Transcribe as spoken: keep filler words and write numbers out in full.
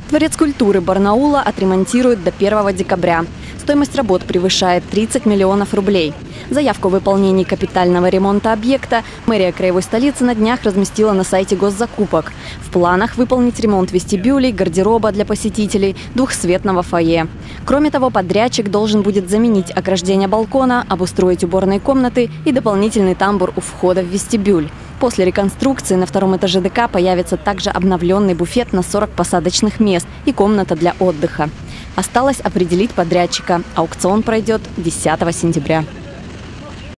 Дворец культуры Барнаула отремонтируют до первого декабря. Стоимость работ превышает тридцать миллионов рублей. Заявку о выполнении капитального ремонта объекта мэрия краевой столицы на днях разместила на сайте госзакупок. В планах выполнить ремонт вестибюлей, гардероба для посетителей, двухсветного фойе. Кроме того, подрядчик должен будет заменить ограждение балкона, обустроить уборные комнаты и дополнительный тамбур у входа в вестибюль. После реконструкции на втором этаже ДК появится также обновленный буфет на сорок посадочных мест и комната для отдыха. Осталось определить подрядчика. Аукцион пройдет десятого сентября.